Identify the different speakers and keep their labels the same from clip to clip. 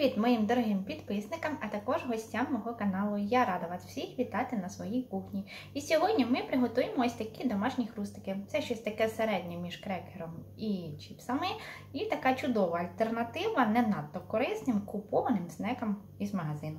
Speaker 1: Привіт моїм дорогим підписникам, а також гостям мого каналу. Я рада вас всіх вітати на своїй кухні. І сьогодні ми приготуємо ось такі домашні хрустики. Це щось таке середнє між крекером і чіпсами. І така чудова альтернатива не надто корисним купованим снекам із магазину.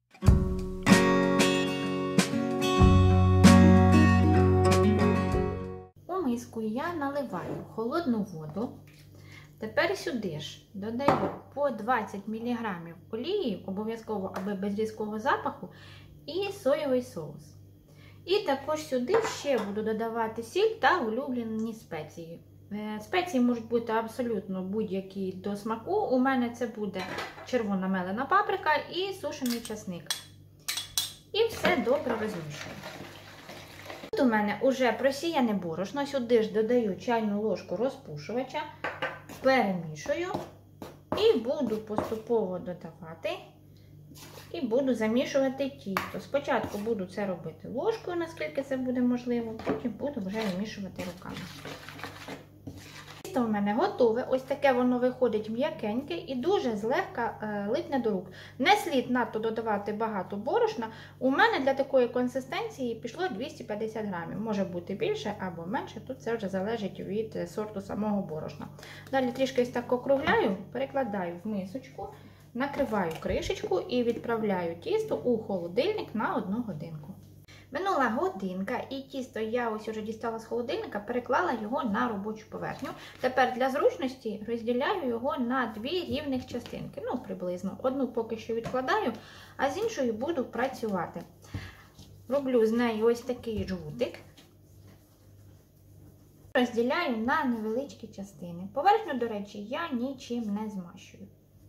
Speaker 1: У миску я наливаю холодну воду. Тепер сюди ж додаю по 20 мг олії, обов'язково, аби без різкого запаху, і соєвий соус. І також сюди ще буду додавати сіль та улюблені спеції. Спеції можуть бути абсолютно будь-які до смаку. У мене це буде червона мелена паприка і сушений часник. І все добре розмішую. Тут у мене вже просіяне борошно, сюди ж додаю чайну ложку розпушувача. Перемішую і буду поступово додавати і буду замішувати тісто. Спочатку буду це робити ложкою, наскільки це буде можливо, потім буду вже вимішувати руками. Тісто у мене готове, ось таке воно виходить м'якеньке і дуже злегка липне до рук. Не слід надто додавати багато борошна. У мене для такої консистенції пішло 250 грамів. Може бути більше або менше, тут це вже залежить від сорту самого борошна. Далі трішки ось так округляю, перекладаю в мисочку, накриваю кришечку і відправляю тісто у холодильник на 1 годинку. Минула годинка і тісто я ось уже дістала з холодильника, переклала його на робочу поверхню. Тепер для зручності розділяю його на 2 рівних частинки, приблизно. Одну поки що відкладаю, а з іншою буду працювати. Роблю з нею ось такий жгутик. Розділяю на невеличкі частини. Поверхню, до речі, я нічим не змащую.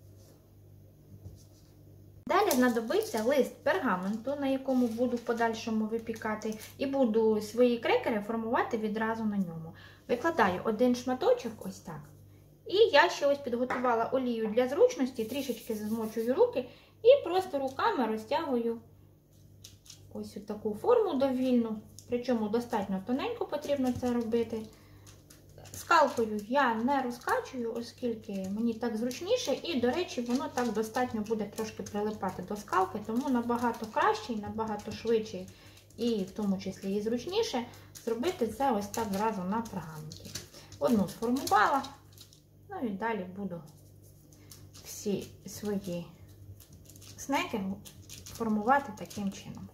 Speaker 1: Далі знадобиться лист пергаменту, на якому буду в подальшому випікати, і буду свої крекери формувати відразу на ньому. Викладаю один шматочок ось так. І я ще ось підготувала олію для зручності, трішечки змочую руки і просто руками розтягую ось таку форму довільну, причому достатньо тоненько потрібно це робити. Скалкою я не розкачую, оскільки мені так зручніше, і, до речі, воно так достатньо буде трошки прилипати до скалки, тому набагато краще, набагато швидше і в тому числі і зручніше зробити це ось так зразу на пергаменті. Одну сформувала, і далі буду всі свої снеки формувати таким чином.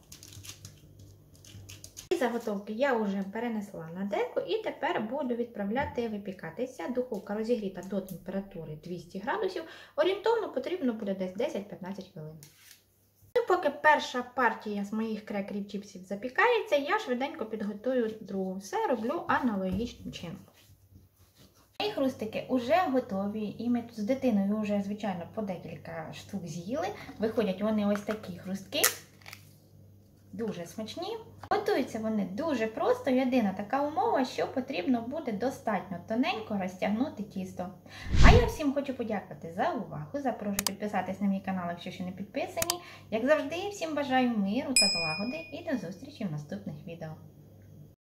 Speaker 1: Заготовки я вже перенесла на деко і тепер буду відправляти випікатися. Духовка розігріта до температури 200 градусів. Орієнтовно потрібно буде десь 10-15 хвилин. Поки перша партія з моїх крекерів-чіпсів запікається, я швиденько підготую другу. Все роблю аналогічним чином. Мої хрустики вже готові, і ми тут з дитиною вже, звичайно, по декілька штук з'їли. Виходять вони ось такі хрустки. Дуже смачні. Готуються вони дуже просто. Єдина така умова, що потрібно буде достатньо тоненько розтягнути тісто. А я всім хочу подякувати за увагу. Запрошую підписатись на мій канал, якщо ще не підписані. Як завжди, всім бажаю миру та злагоди і до зустрічі в наступних відео.